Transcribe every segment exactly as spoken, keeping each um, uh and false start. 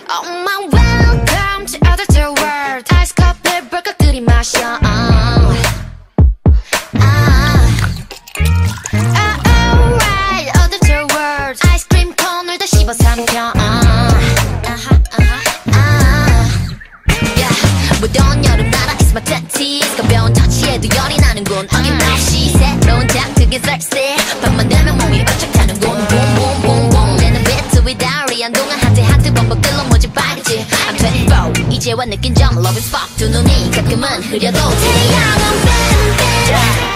Oh my welcome to other two world. 아이스 커피 벌컥 들이마셔. uh. uh. uh, Alright, other two words. 아이스크림 콘을 다 씹어 삼켜. uh. uh-huh, uh-huh, uh. yeah. 무더운 여름나라 is my twenties. 가벼운 터치에도 열이 나는군. 어김없이 새로운 장특의 설세. 밤만 되면 몸이 바짝 타는군. Boom boom boom boom. 내는 비트 위다리 한동안 하트 하트 범벅들로 모집 빨개지. I'm twenty-four 이제와 느낀 점 love is fuck. 두 눈이 가끔은 흐려도 태양은 뱀뱀.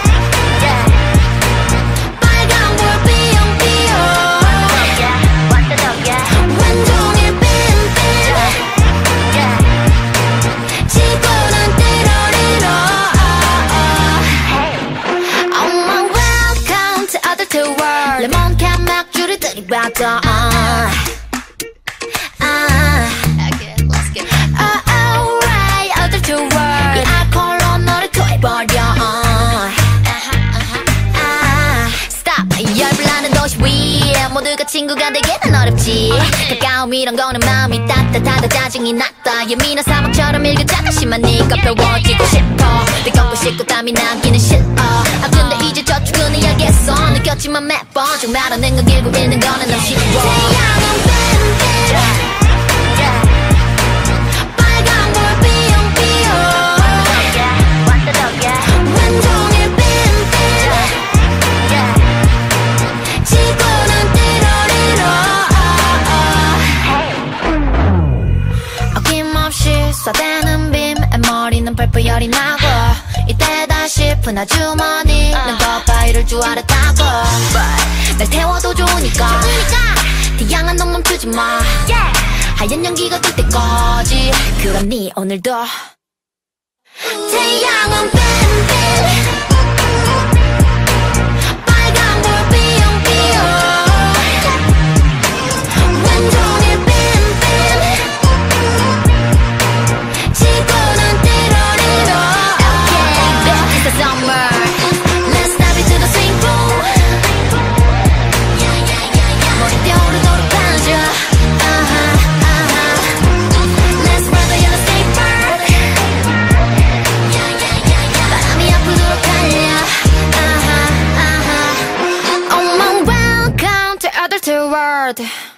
빨간 불 삐용삐용. 완전 덕야 완종일 뱀뱀. 지구는 띠로리로. Oh my welcome to other two world. 레몬캔 맥주를 들이받아. 모두가 친구가 되기는 어렵지. 가까움 이런 거는 마음이 따뜻하다 짜증이 났다. 예민한 사막처럼 일교차가 심한 네가 배워지고 싶어. 뜨겁고 싶고 땀이 나기는 싫어. 아 근데 이제 저 출근해야겠어. 느꼈지만 매번 좀 말하는 건 길고 읽는 거는 너무 쉬워. 태양은 뱀뱀. 빨간 불 삐용삐용. 완전 덕야 완종일 뱀뱀. 지구는 쏴대는 빔 머리는 펄펄 열이 나고 이때다 싶은 아주머니는 겉바 이럴 줄 알았다고. 날 태워도 좋으니까 태양아 넌 멈추지 마. 하얀 연기가 뜰 때까지. 그럼 네 오늘도 태양은 뱀뱀. 빨간 불 삐용삐용. 완종일 뱀뱀. Word.